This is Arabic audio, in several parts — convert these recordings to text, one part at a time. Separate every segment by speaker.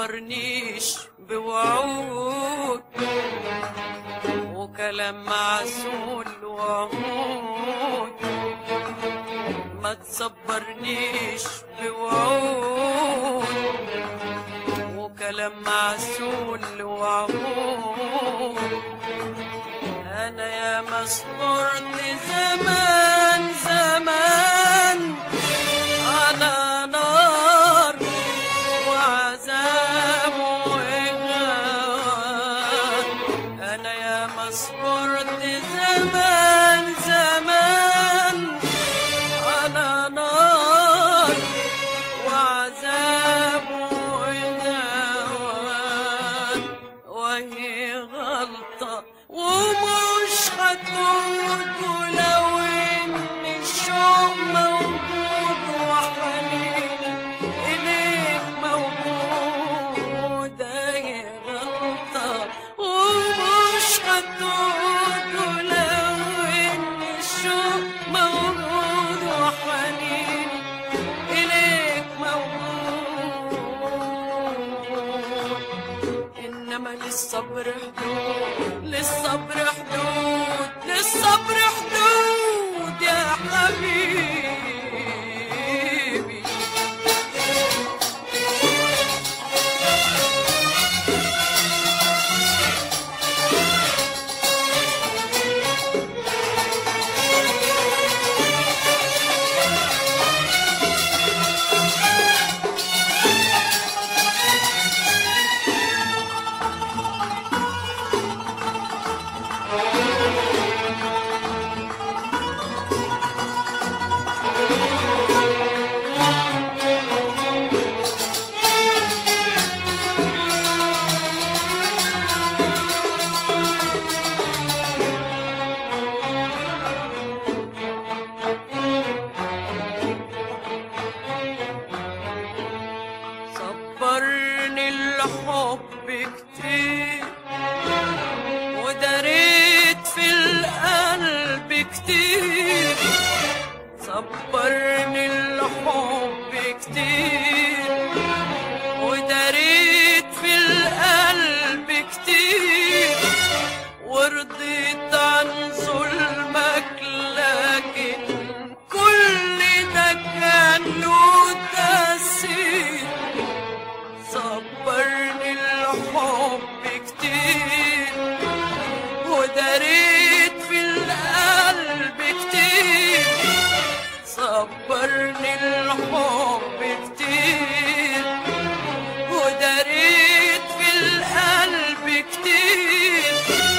Speaker 1: تصبرنيش بوعود وكلام معسول وعهود، ما تصبرنيش بوعود وكلام معسول وعهود. أنا يا صبرت زمان زمان على نار وعذاب وإهان. أنا يا صبرت زمان زمان على نار وعذاب وإهان، وهي غلطة ومش هتعود ولو إن الشوق موجود وحنين إليك موجود. هي غلطة ومش هتعود ولو إن الشوق موجود وحنين إليك موجود. إنما للصبر حدود، للصبر حدود، للصبر حدود يا حبيبي. صبرني الحب كتير وداريت في القلب كتير. صبرني الحب كتير وداريت في القلب كتير، ورضيت عن ظلمك لكن كل ده كان له تأثير. صبرني الحب كتير وداريت في القلب كتير. صبرني الحب كتير وداريت في القلب كتير،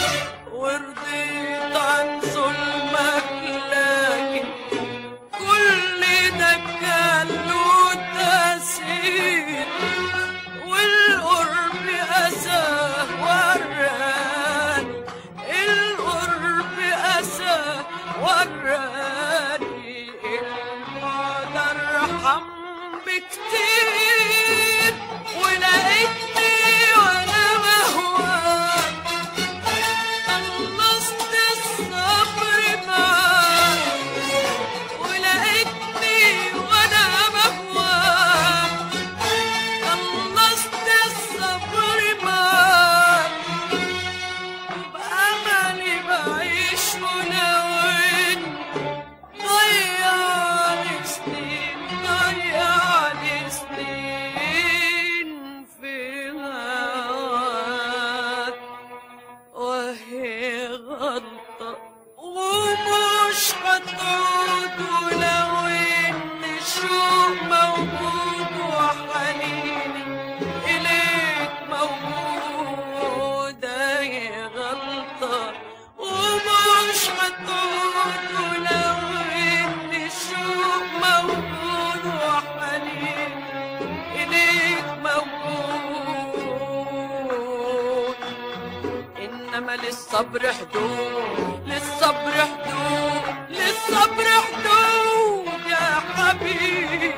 Speaker 1: ورضيت عن ظلمك لكن كل ده كان له تأثير. والقرب أساه وراني، القرب أساه وراني، البعد أرحم بكتير. ولقيتني وأنا بهواك خلصت الصبر معاك، ولقيتني وأنا بهواك خلصت الصبر معاك. وبأملي بعيش ولو إن ضيعني سنين، ضيعني سنين في هواك. وهي غلطة ومش هتعود ولو إن الشوق موجود وحنيني إليك موجود. هي غلطة ومش هتعود ولو إن الشوق موجود وحنيني إليك موجود. إنما للصبر حدود، للصبر حدود، للصبر حدود يا حبيبي.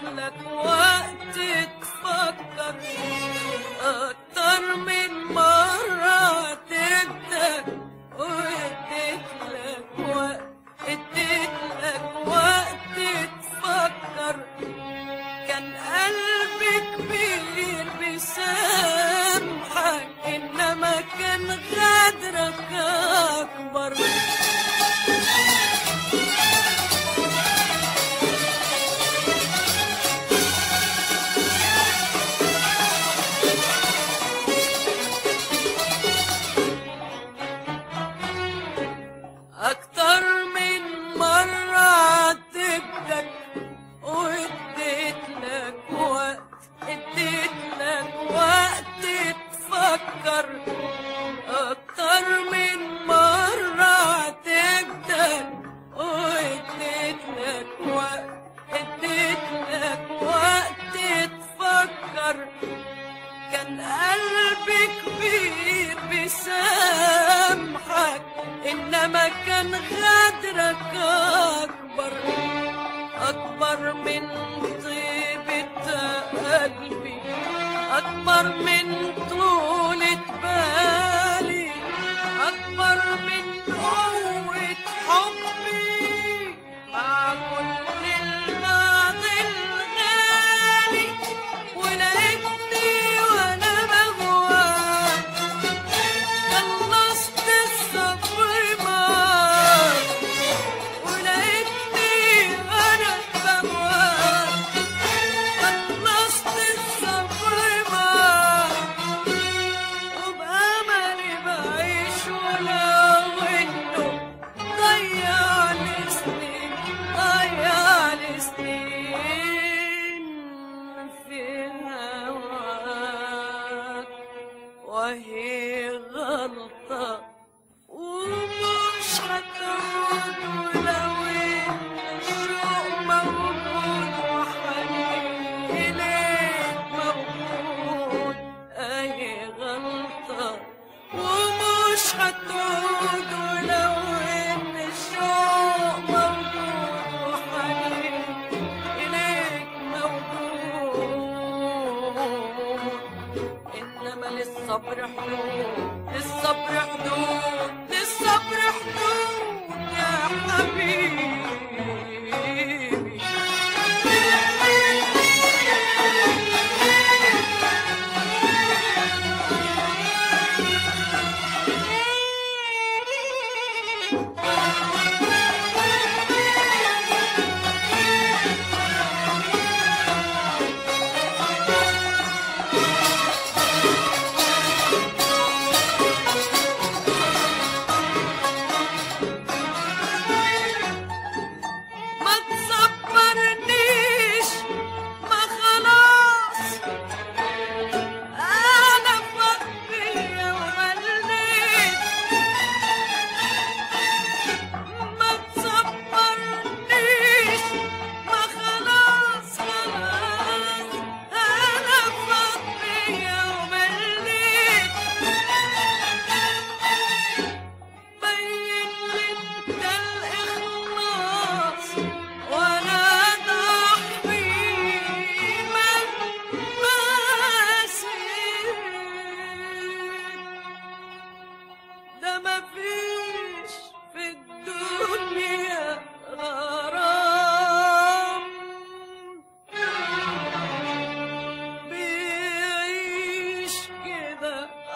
Speaker 1: لك وقت تفكر، أكتر من مرة عاتبتك واديت لك وقت، اديت لك وقت تفكر. كان قلبي كبير بيسامحك، إنما كان غدرك أكبر. أكتر من مرة عاتبتك واديت لك وقت، اديت لك وقت تفكر. أكتر من مرة عاتبتك واديت لك وقت، اديت لك وقت تفكر. كان قلبي كبير بيسامحك، إنما كان غدرك أكبر، أكبر من طيبة قلبي، أكبر من طولة بالي، أكبر من قوة حبي. مع كل الماضي الغالي ولقيتني وأنا بهواك، خلصت الصبر معاك ولقيتني وأنا بهواك، خلصت الصبر معاك. وبأملي بعيش ولو إنه ضيعني سنين، ضيعني سنين في هواك. وهي غلطة ومش هتعود، ولو إن الشوق موجود وحنين إليك موجود. أهي غلطة ومش هتعود، ولو إن الشوق موجود وحنين إليك موجود. إنما للصبر حدود، للصبر حدود، للصبر حدود يا حبيبي. ما تصبرنيش، ما خلاص أنا فاض بيا ومليت. ما تصبرنيش، ما خلاص خلاص أنا فاض بيا ومليت. بين لي انت الإخلاص وأنا ضحي مهما سيت. ده مفيش في الدنيا غرام بيعيش كده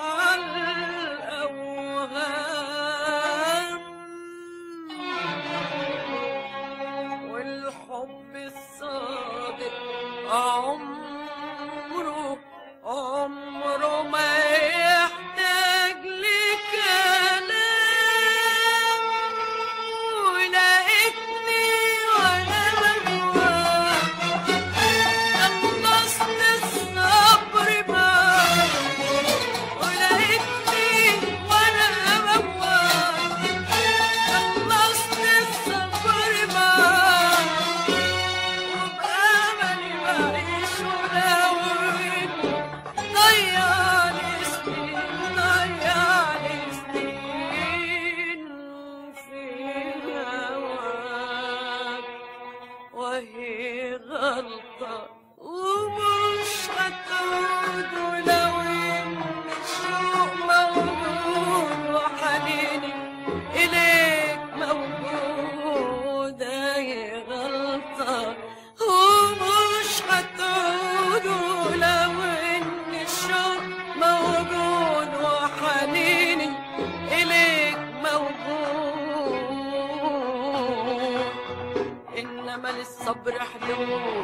Speaker 1: عالأوهام. والحب الصادق عمره عمره ما يحتاج لكلام. ولقيتني وأنا بهواك، خلصت الصبر معاك. ولقيتني وأنا بهواك، خلصت الصبر معاك. وبأملي بعيش غلطة ومش هتعود، ولو إن الشوق موجود وحنيني إليك موجود، هي غلطة ومش هتعود، ولو إن الشوق موجود وحنيني إليك موجود، إنما للصبر حدود